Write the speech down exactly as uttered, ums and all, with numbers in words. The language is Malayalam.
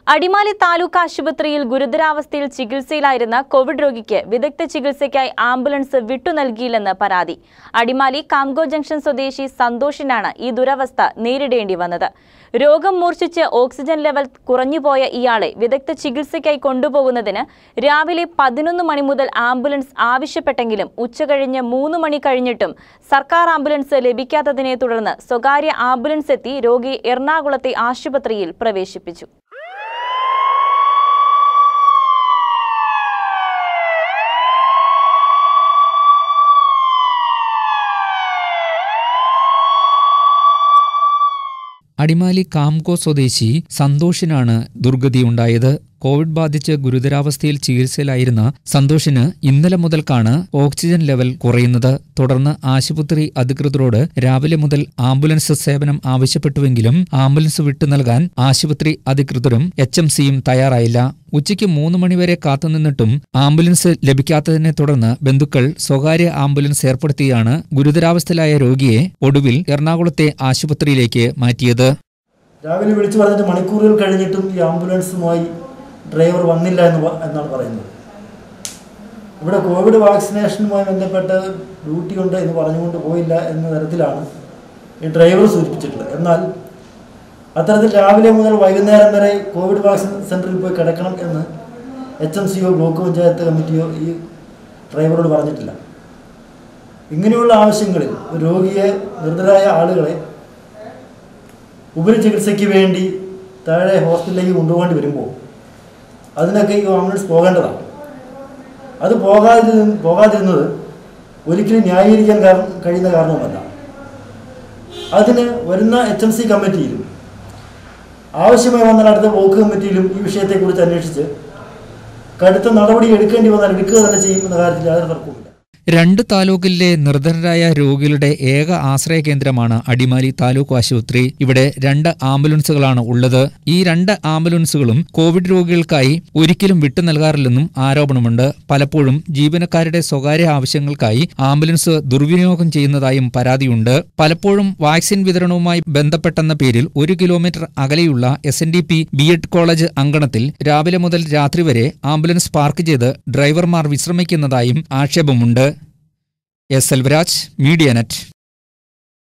അടിമാലി താലൂക്ക് ആശുപത്രിയിൽ ഗുരുതരാവസ്ഥയിൽ ചികിത്സയിലായിരുന്ന കോവിഡ് രോഗിക്ക് വിദഗ്ധ ചികിത്സയ്ക്കായി ആംബുലൻസ് വിട്ടു നൽകിയില്ലെന്ന് പരാതി. അടിമാലി കാംഗോ ജംഗ്ഷൻ സ്വദേശി സന്തോഷിനാണ് ഈ ദുരവസ്ഥ നേരിടേണ്ടി വന്നത്. രോഗം മൂർച്ഛിച്ച് ഓക്സിജൻ ലെവൽ കുറഞ്ഞുപോയ ഇയാളെ വിദഗ്ധ ചികിത്സയ്ക്കായി കൊണ്ടുപോകുന്നതിന് രാവിലെ പതിനൊന്ന് മണി മുതൽ ആംബുലൻസ് ആവശ്യപ്പെട്ടെങ്കിലും ഉച്ചകഴിഞ്ഞ് മൂന്ന് മണി കഴിഞ്ഞിട്ടും സർക്കാർ ആംബുലൻസ് ലഭിക്കാത്തതിനെ തുടർന്ന് സ്വകാര്യ ആംബുലൻസ് എത്തി രോഗിയെ എറണാകുളത്തെ ആശുപത്രിയിൽ പ്രവേശിപ്പിച്ചു. അടിമാലി കാംഗോ സ്വദേശി സന്തോഷിനാണ് ദുർഗതിയുണ്ടായത്. കോവിഡ് ബാധിച്ച് ഗുരുതരാവസ്ഥയിൽ ചികിത്സയിലായിരുന്ന സന്തോഷിന് ഇന്നലെ മുതൽക്കാണ് ഓക്സിജൻ ലെവൽ കുറയുന്നത്. തുടർന്ന് ആശുപത്രി അധികൃതരോട് രാവിലെ മുതൽ ആംബുലൻസ് സേവനം ആവശ്യപ്പെട്ടുവെങ്കിലും ആംബുലൻസ് വിട്ടു നൽകാൻ ആശുപത്രി അധികൃതരും എച്ച് എം സിയും തയ്യാറായില്ല. ഉച്ചയ്ക്ക് മൂന്ന് മണിവരെ കാത്തുനിന്നിട്ടും ആംബുലൻസ് ലഭിക്കാത്തതിനെ തുടർന്ന് ബന്ധുക്കൾ സ്വകാര്യ ആംബുലൻസ് ഏർപ്പെടുത്തിയാണ് ഗുരുതരാവസ്ഥയിലായ രോഗിയെ ഒടുവിൽ എറണാകുളത്തെ ആശുപത്രിയിലേക്ക് മാറ്റിയത്. രാവിലെ വിളിച്ചു പറഞ്ഞിട്ട് മണിക്കൂറുകൾ കഴിഞ്ഞിട്ടും ഈ ആംബുലൻസുമായി ഡ്രൈവർ വന്നില്ല എന്ന് എന്നാണ് പറയുന്നത്. ഇവിടെ കോവിഡ് വാക്സിനേഷനുമായി ബന്ധപ്പെട്ട് ഡ്യൂട്ടി ഉണ്ട് എന്ന് പറഞ്ഞുകൊണ്ട് പോയില്ല എന്ന തരത്തിലാണ് ഈ ഡ്രൈവർ സൂചിപ്പിച്ചിട്ടുള്ളത്. എന്നാൽ അത്തരത്തിൽ രാവിലെ മുതൽ വൈകുന്നേരം വരെ കോവിഡ് വാക്സിൻ സെൻ്ററിൽ പോയി കിടക്കണം എന്ന് എച്ച് എം സിയോ ബ്ലോക്ക് പഞ്ചായത്ത് കമ്മിറ്റിയോ ഈ ഡ്രൈവറോട് പറഞ്ഞിട്ടില്ല. ഇങ്ങനെയുള്ള ആവശ്യങ്ങളിൽ രോഗിയെ നിർദ്ധരായ ആളുകളെ ഉപരിചികിത്സയ്ക്ക് വേണ്ടി താഴെ ഹോസ്പിറ്റലിലേക്ക് കൊണ്ടുപോകേണ്ടി വരുമ്പോൾ അതിനൊക്കെ ഈ ആംബുലൻസ് പോകേണ്ടതാണ്. അത് പോകാതിരു പോകാതിരുന്നത് ഒരിക്കലും ന്യായീകരിക്കാൻ കാരണം കഴിയുന്ന കാരണവുമല്ല. അതിന് വരുന്ന എച്ച് എം സി കമ്മിറ്റിയിലും ആവശ്യമായി വന്നാൽ അടുത്ത ബ്ലോക്ക് കമ്മിറ്റിയിലും ഈ വിഷയത്തെക്കുറിച്ച് അന്വേഷിച്ച് കടുത്ത നടപടി എടുക്കേണ്ടി വന്നാൽ എടുക്കുക തന്നെ ചെയ്യുമെന്ന കാര്യത്തിൽ യാതൊരു തർക്കവുമില്ല. രണ്ട് താലൂക്കിലെ നിർധനരായ രോഗികളുടെ ഏക ആശ്രയ കേന്ദ്രമാണ് അടിമാലി താലൂക്ക് ആശുപത്രി. ഇവിടെ രണ്ട് ആംബുലൻസുകളാണ് ഉള്ളത്. ഈ രണ്ട് ആംബുലൻസുകളും കോവിഡ് രോഗികൾക്കായി ഒരിക്കലും വിട്ടു നൽകാറില്ലെന്നും ആരോപണമുണ്ട്. പലപ്പോഴും ജീവനക്കാരുടെ സ്വകാര്യ ആവശ്യങ്ങൾക്കായി ആംബുലൻസ് ദുർവിനിയോഗം ചെയ്യുന്നതായും പരാതിയുണ്ട്. പലപ്പോഴും വാക്സിൻ വിതരണവുമായി ബന്ധപ്പെട്ടെന്ന പേരിൽ ഒരു കിലോമീറ്റർ അകലെയുള്ള S N D P B Ed college അങ്കണത്തിൽ രാവിലെ മുതൽ രാത്രി വരെ ആംബുലൻസ് പാർക്ക് ചെയ്ത് ഡ്രൈവർമാർ വിശ്രമിക്കുന്നതായും ആക്ഷേപമുണ്ട്. S Selvaraj, media net.